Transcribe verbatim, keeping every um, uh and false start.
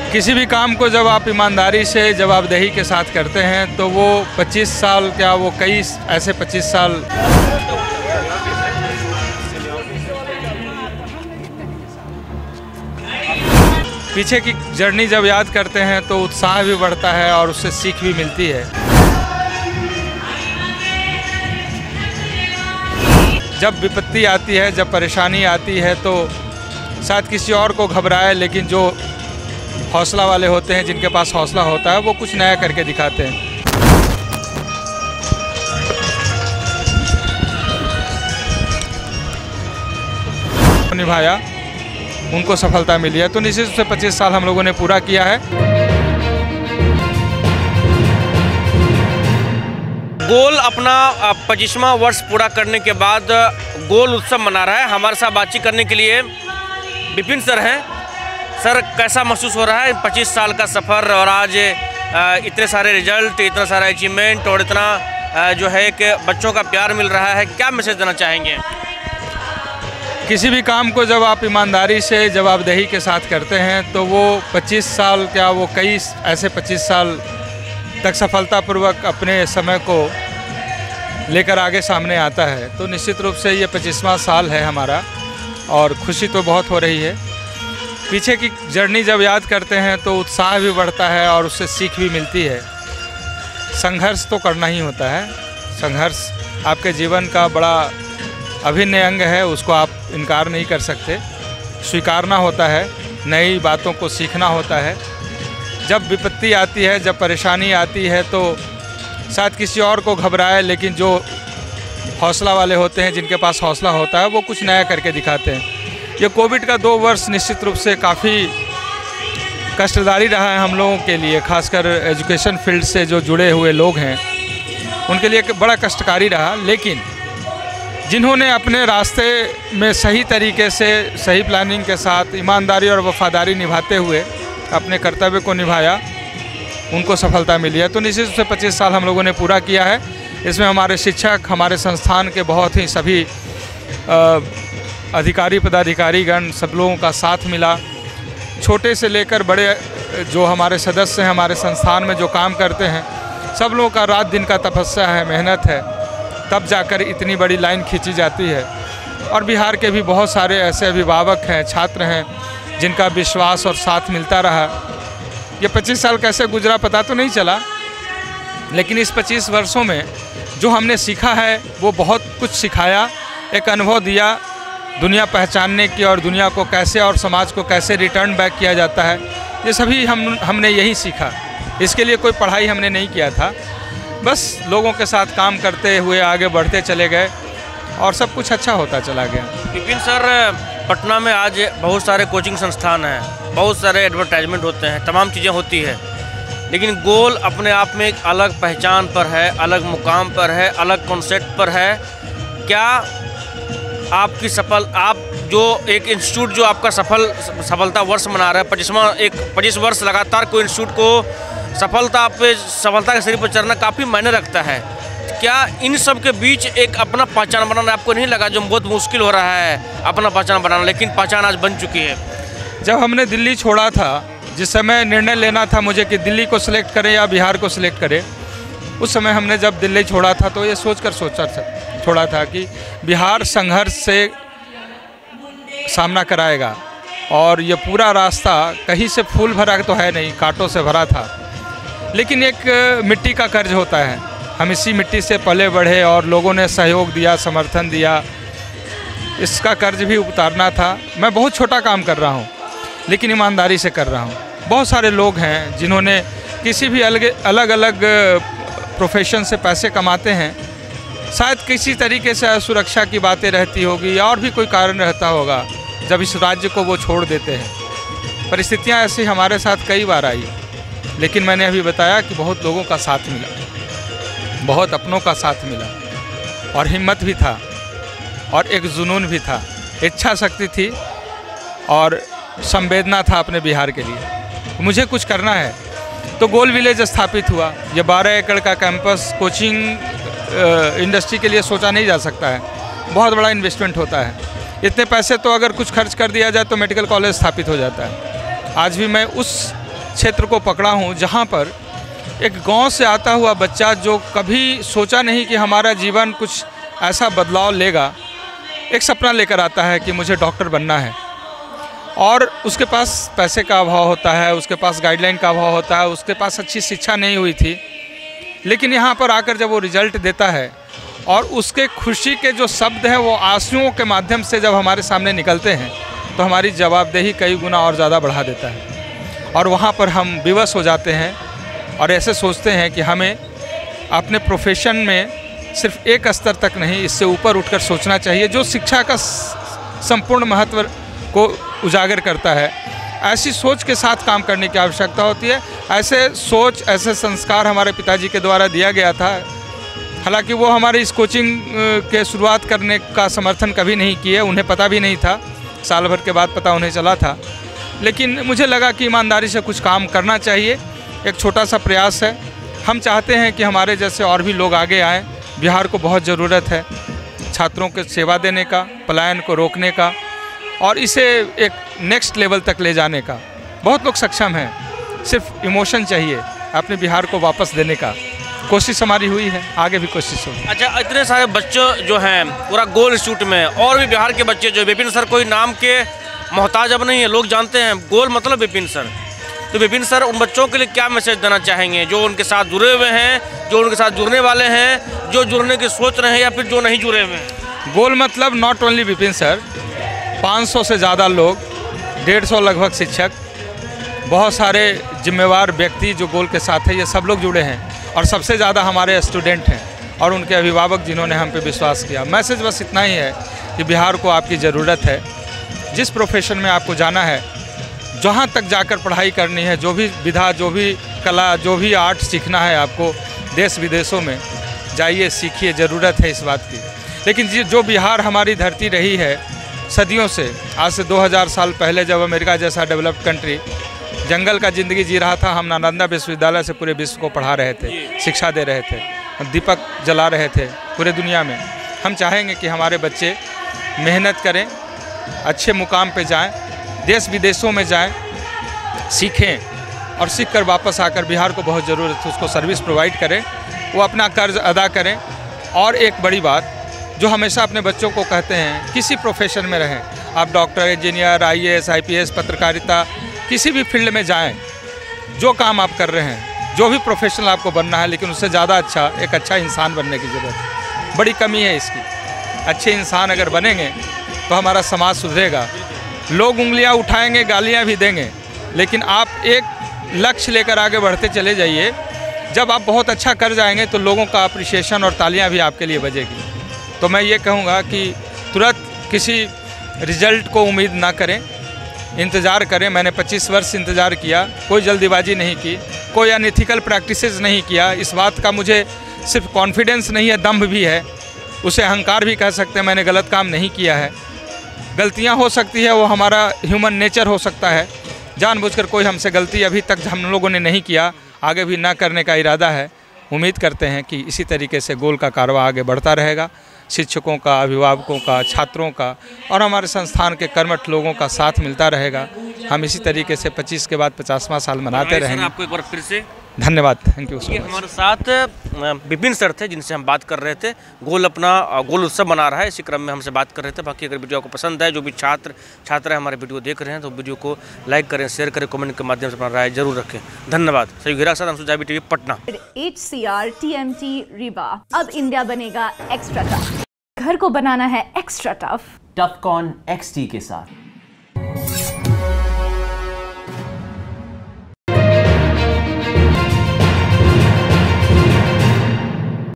किसी भी काम को जब आप ईमानदारी से जवाबदेही के साथ करते हैं तो वो पच्चीस साल क्या वो कई ऐसे पच्चीस साल पीछे की जर्नी जब याद करते हैं तो उत्साह भी बढ़ता है और उससे सीख भी मिलती है। जब विपत्ति आती है, जब परेशानी आती है तो शायद किसी और को घबराए, लेकिन जो हौसला वाले होते हैं, जिनके पास हौसला होता है, वो कुछ नया करके दिखाते हैं। निभाया, उनको सफलता मिली है, तो निश्चित रूप से पच्चीस साल हम लोगों ने पूरा किया है। गोल अपना पच्चीसवां वर्ष पूरा करने के बाद गोल उत्सव मना रहा है। हमारे साथ बातचीत करने के लिए विपिन सर हैं। सर, कैसा महसूस हो रहा है पच्चीस साल का सफ़र और आज इतने सारे रिजल्ट, इतना सारा अचीवमेंट और इतना जो है कि बच्चों का प्यार मिल रहा है, क्या मैसेज देना चाहेंगे? किसी भी काम को जब आप ईमानदारी से जवाबदेही के साथ करते हैं तो वो पच्चीस साल क्या वो कई ऐसे पच्चीस साल तक सफलतापूर्वक अपने समय को लेकर आगे सामने आता है। तो निश्चित रूप से ये पच्चीसवां साल है हमारा और खुशी तो बहुत हो रही है। पीछे की जर्नी जब याद करते हैं तो उत्साह भी बढ़ता है और उससे सीख भी मिलती है। संघर्ष तो करना ही होता है। संघर्ष आपके जीवन का बड़ा अभिन्न अंग है, उसको आप इनकार नहीं कर सकते। स्वीकारना होता है, नई बातों को सीखना होता है। जब विपत्ति आती है, जब परेशानी आती है तो शायद किसी और को घबराए, लेकिन जो हौसला वाले होते हैं, जिनके पास हौसला होता है, वो कुछ नया करके दिखाते हैं। ये कोविड का दो वर्ष निश्चित रूप से काफ़ी कष्टदायी रहा है हम लोगों के लिए, खासकर एजुकेशन फील्ड से जो जुड़े हुए लोग हैं उनके लिए बड़ा कष्टकारी रहा। लेकिन जिन्होंने अपने रास्ते में सही तरीके से, सही प्लानिंग के साथ ईमानदारी और वफादारी निभाते हुए अपने कर्तव्य को निभाया, उनको सफलता मिली है। तो निश्चित रूप से पच्चीस साल हम लोगों ने पूरा किया है। इसमें हमारे शिक्षक, हमारे संस्थान के बहुत ही सभी आ, अधिकारी पदाधिकारीगण, सब लोगों का साथ मिला। छोटे से लेकर बड़े जो हमारे सदस्य हैं, हमारे संस्थान में जो काम करते हैं, सब लोगों का रात दिन का तपस्या है, मेहनत है, तब जाकर इतनी बड़ी लाइन खींची जाती है। और बिहार के भी बहुत सारे ऐसे अभिभावक हैं, छात्र हैं, जिनका विश्वास और साथ मिलता रहा। ये पच्चीस साल कैसे गुजरा पता तो नहीं चला, लेकिन इस पच्चीस वर्षों में जो हमने सीखा है वो बहुत कुछ सिखाया, एक अनुभव दिया दुनिया पहचानने की, और दुनिया को कैसे और समाज को कैसे रिटर्न बैक किया जाता है। ये सभी हम हमने यही सीखा। इसके लिए कोई पढ़ाई हमने नहीं किया था, बस लोगों के साथ काम करते हुए आगे बढ़ते चले गए और सब कुछ अच्छा होता चला गया। विपिन सर, पटना में आज बहुत सारे कोचिंग संस्थान हैं, बहुत सारे एडवर्टाइजमेंट होते हैं, तमाम चीज़ें होती है, लेकिन गोल अपने आप में एक अलग पहचान पर है, अलग मुकाम पर है, अलग कॉन्सेप्ट पर है। क्या आपकी सफल आप जो एक इंस्टीट्यूट जो आपका सफल सफलता वर्ष मना रहा है, पच्चीसवां एक पच्चीस वर्ष लगातार कोई इंस्टीट्यूट को सफलता पे सफलता के सीढ़ी पर चढ़ना काफ़ी मायने रखता है। क्या इन सब के बीच एक अपना पहचान बनाना आपको नहीं लगा, जो बहुत मुश्किल हो रहा है अपना पहचान बनाना, लेकिन पहचान आज बन चुकी है? जब हमने दिल्ली छोड़ा था, जिस समय निर्णय लेना था मुझे कि दिल्ली को सिलेक्ट करें या बिहार को सिलेक्ट करें, उस समय हमने जब दिल्ली छोड़ा था तो ये सोचकर सोचा छोड़ा था कि बिहार संघर्ष से सामना कराएगा, और ये पूरा रास्ता कहीं से फूल भरा तो है नहीं, कांटों से भरा था, लेकिन एक मिट्टी का कर्ज होता है। हम इसी मिट्टी से पले बढ़े और लोगों ने सहयोग दिया, समर्थन दिया, इसका कर्ज भी उतारना था। मैं बहुत छोटा काम कर रहा हूँ, लेकिन ईमानदारी से कर रहा हूँ। बहुत सारे लोग हैं जिन्होंने किसी भी अलग अलग अलग प्रोफेशन से पैसे कमाते हैं, शायद किसी तरीके से सुरक्षा की बातें रहती होगी या और भी कोई कारण रहता होगा, जब इस राज्य को वो छोड़ देते हैं। परिस्थितियाँ ऐसी हमारे साथ कई बार आई, लेकिन मैंने अभी बताया कि बहुत लोगों का साथ मिला, बहुत अपनों का साथ मिला, और हिम्मत भी था, और एक जुनून भी था, इच्छा शक्ति थी, और संवेदना था अपने बिहार के लिए। मुझे कुछ करना है, तो गोल विलेज स्थापित हुआ। ये बारह एकड़ का कैंपस कोचिंग इंडस्ट्री के लिए सोचा नहीं जा सकता है, बहुत बड़ा इन्वेस्टमेंट होता है। इतने पैसे तो अगर कुछ खर्च कर दिया जाए तो मेडिकल कॉलेज स्थापित हो जाता है। आज भी मैं उस क्षेत्र को पकड़ा हूँ जहाँ पर एक गांव से आता हुआ बच्चा जो कभी सोचा नहीं कि हमारा जीवन कुछ ऐसा बदलाव लेगा, एक सपना लेकर आता है कि मुझे डॉक्टर बनना है। और उसके पास पैसे का अभाव होता है, उसके पास गाइडलाइन का अभाव होता है, उसके पास अच्छी शिक्षा नहीं हुई थी, लेकिन यहाँ पर आकर जब वो रिजल्ट देता है और उसके खुशी के जो शब्द हैं वो आंसुओं के माध्यम से जब हमारे सामने निकलते हैं तो हमारी जवाबदेही कई गुना और ज़्यादा बढ़ा देता है। और वहाँ पर हम विवश हो जाते हैं और ऐसे सोचते हैं कि हमें अपने प्रोफेशन में सिर्फ एक स्तर तक नहीं, इससे ऊपर उठकर सोचना चाहिए, जो शिक्षा का संपूर्ण महत्व को उजागर करता है। ऐसी सोच के साथ काम करने की आवश्यकता होती है। ऐसे सोच, ऐसे संस्कार हमारे पिताजी के द्वारा दिया गया था। हालांकि वो हमारे इस कोचिंग के शुरुआत करने का समर्थन कभी नहीं किए, उन्हें पता भी नहीं था, साल भर के बाद पता उन्हें चला था। लेकिन मुझे लगा कि ईमानदारी से कुछ काम करना चाहिए। एक छोटा सा प्रयास है। हम चाहते हैं कि हमारे जैसे और भी लोग आगे आएँ। बिहार को बहुत ज़रूरत है छात्रों के सेवा देने का, पलायन को रोकने का और इसे एक नेक्स्ट लेवल तक ले जाने का। बहुत लोग सक्षम हैं, सिर्फ इमोशन चाहिए अपने बिहार को वापस देने का। कोशिश हमारी हुई है, आगे भी कोशिश होगी। अच्छा, इतने सारे बच्चे जो हैं पूरा गोल इंस्टीट्यूट में, और भी बिहार के बच्चे जो विपिन सर कोई नाम के मोहताज अब नहीं है, लोग जानते हैं गोल मतलब विपिन सर। तो विपिन सर उन बच्चों के लिए क्या मैसेज देना चाहेंगे जो उनके साथ जुड़े हुए हैं, जो उनके साथ जुड़ने वाले हैं, जो जुड़ने की सोच रहे हैं या फिर जो नहीं जुड़े हुए हैं? गोल मतलब नॉट ओनली विपिन सर, पाँच सौ से ज़्यादा लोग, डेढ़ सौ लगभग शिक्षक, बहुत सारे जिम्मेवार व्यक्ति जो गोल के साथ है, ये सब लोग जुड़े हैं। और सबसे ज़्यादा हमारे स्टूडेंट हैं और उनके अभिभावक जिन्होंने हम पे विश्वास किया। मैसेज बस इतना ही है कि बिहार को आपकी ज़रूरत है। जिस प्रोफेशन में आपको जाना है, जहाँ तक जाकर पढ़ाई करनी है, जो भी विधा, जो भी कला, जो भी आर्ट सीखना है आपको, देश विदेशों में जाइए, सीखिए, ज़रूरत है इस बात की। लेकिन जो बिहार हमारी धरती रही है सदियों से, आज से दो हज़ार साल पहले जब अमेरिका जैसा डेवलप्ड कंट्री जंगल का ज़िंदगी जी रहा था, हम नालंदा विश्वविद्यालय से पूरे विश्व को पढ़ा रहे थे, शिक्षा दे रहे थे, दीपक जला रहे थे पूरे दुनिया में। हम चाहेंगे कि हमारे बच्चे मेहनत करें, अच्छे मुकाम पे जाएं, देश विदेशों में जाएं, सीखें और सीख कर वापस आकर बिहार को बहुत ज़रूरत है उसको सर्विस प्रोवाइड करें, वो अपना कर्ज अदा करें। और एक बड़ी बात जो हमेशा अपने बच्चों को कहते हैं, किसी प्रोफेशन में रहें, आप doctor, engineer, I A S, I P S, पत्रकारिता, किसी भी फील्ड में जाएं, जो काम आप कर रहे हैं, जो भी प्रोफेशनल आपको बनना है, लेकिन उससे ज़्यादा अच्छा एक अच्छा इंसान बनने की ज़रूरत है। बड़ी कमी है इसकी। अच्छे इंसान अगर बनेंगे तो हमारा समाज सुधरेगा। लोग उंगलियां उठाएंगे, गालियां भी देंगे, लेकिन आप एक लक्ष्य लेकर आगे बढ़ते चले जाइए। जब आप बहुत अच्छा कर जाएंगे तो लोगों का अप्रिसिएशन और तालियां भी आपके लिए बजेगी। तो मैं ये कहूँगा कि तुरंत किसी रिजल्ट को उम्मीद ना करें, इंतज़ार करें। मैंने पच्चीस वर्ष इंतज़ार किया, कोई जल्दीबाजी नहीं की, कोई अनएथिकल प्रैक्टिसेस नहीं किया। इस बात का मुझे सिर्फ कॉन्फिडेंस नहीं है, दम्भ भी है, उसे अहंकार भी कह सकते हैं। मैंने गलत काम नहीं किया है। गलतियां हो सकती है, वो हमारा ह्यूमन नेचर हो सकता है। जानबूझकर कोई हमसे गलती अभी तक हम लोगों ने नहीं किया, आगे भी ना करने का इरादा है। उम्मीद करते हैं कि इसी तरीके से गोल का कारवां आगे बढ़ता रहेगा। शिक्षकों का, अभिभावकों का, छात्रों का और हमारे संस्थान के कर्मठ लोगों का साथ मिलता रहेगा। हम इसी तरीके से पच्चीस के बाद पचासवां साल मनाते रहेंगे। आपको एक बार फिर से धन्यवाद, थैंक यू सो मच। हमारे साथ विपिन सर थे जिनसे हम बात कर रहे थे। गोल अपना गोल उत्सव मना रहा है, इसी क्रम में हमसे बात कर रहे थे। बाकी अगर वीडियो आपको पसंद है, जो भी छात्र छात्रा हमारे वीडियो देख रहे हैं, तो वीडियो को लाइक करें, शेयर करें, कमेंट के माध्यम से अपना राय जरूर रखें। धन्यवाद। सही गिरा साथ हम सुजाबी TV Patna. H C R T M T Rewa, अब इंडिया बनेगा एक्स्ट्रा टफ। घर को बनाना है extra tough. Tufcon X T के साथ